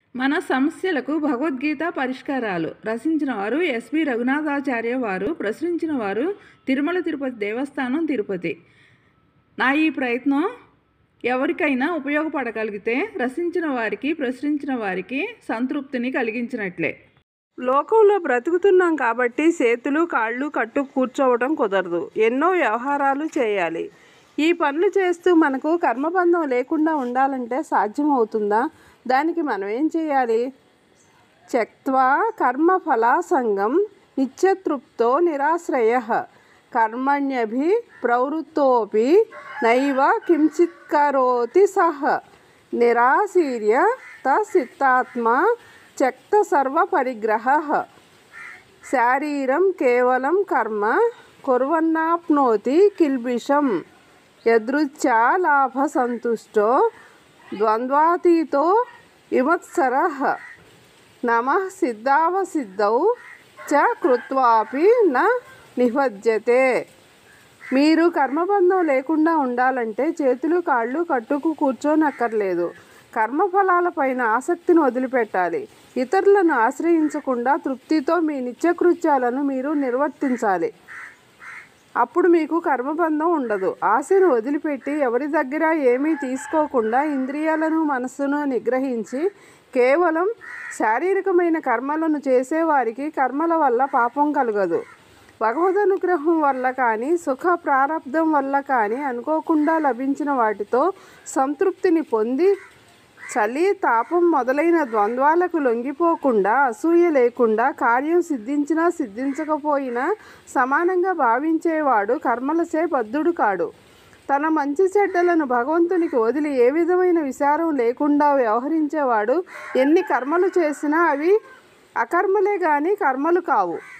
మన సమస్యలకు భగవద్గీత పరిష్కారాలు రచించిన వారు ఎస్వి రఘునాథాచార్య వారు, ప్రచురించిన వారు తిరుమల తిరుపతి దేవస్థానం తిరుపతి. నా ఈ ప్రయత్నం ఎవరికైనా ఉపయోగపడగలిగితే రచించిన వారికి, ప్రచురించిన వారికి సంతృప్తిని కలిగించినట్లే. లోకంలో బ్రతుకుతున్నాం కాబట్టి చేతులు కాళ్ళు కట్టు కూర్చోవడం కుదరదు. ఎన్నో వ్యవహారాలు చేయాలి. ఈ పనులు చేస్తూ మనకు కర్మబంధం లేకుండా ఉండాలంటే సాధ్యమవుతుందా? దానికి మనం ఏం చేయాలి? త్యక్త్వా కర్మఫలాసంగం నిత్యతృప్తో నిరాశ్రయః కర్మణ్యభి ప్రవృత్తోపి నైవ కించిత్ కరోతి సహ నిరాశీర్య తసిత్తాత్మా త్యక్త సర్వ పరిగ్రహః శారీరం కేవలం కర్మ కుర్వన్నాప్నోతి కిల్బిషం యదృచ్ఛా లాభ సంతుష్టో ద్వంద్వాతీతో విమత్సరః నమః సిద్ధావసిద్ధౌ చ కృత్వాపి న నిపజ్యతే. మీరు కర్మబంధం లేకుండా ఉండాలంటే చేతులు కాళ్ళు కట్టుకు కూర్చోనక్కర్లేదు. కర్మఫలాలపైన ఆసక్తిని వదిలిపెట్టాలి. ఇతరులను ఆశ్రయించకుండా తృప్తితో మీ నిత్యకృత్యాలను మీరు నిర్వర్తించాలి. అప్పుడు మీకు కర్మబంధం ఉండదు. ఆశను వదిలిపెట్టి ఎవరి దగ్గర ఏమీ తీసుకోకుండా ఇంద్రియాలను మనస్సును నిగ్రహించి కేవలం శారీరకమైన కర్మలను చేసేవారికి కర్మల వల్ల పాపం కలగదు. భగవదనుగ్రహం వల్ల కానీ సుఖ ప్రారబ్ధం వల్ల కానీ అనుకోకుండా లభించిన వాటితో సంతృప్తిని పొంది చలి తాపం మొదలైన ద్వంద్వాలకు లొంగిపోకుండా అసూయ లేకుండా కార్యం సిద్ధించినా సిద్ధించకపోయినా సమానంగా భావించేవాడు కర్మలచే బద్ధుడు కాడు. తన మంచి చెడ్డలను భగవంతునికి వదిలి ఏ విధమైన విచారం లేకుండా వ్యవహరించేవాడు ఎన్ని కర్మలు చేసినా అవి అకర్మలే కానీ కర్మలు కావు.